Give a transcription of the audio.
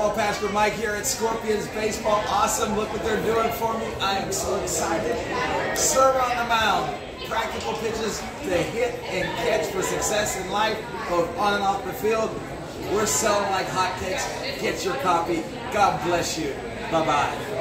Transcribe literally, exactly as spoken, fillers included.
Pastor Mike here at Scorpions Baseball. Awesome. Look what they're doing for me. I am so excited. Serve on the mound. Practical pitches to hit and catch for success in life, both on and off the field. We're selling like hotcakes. Get your copy. God bless you. Bye-bye.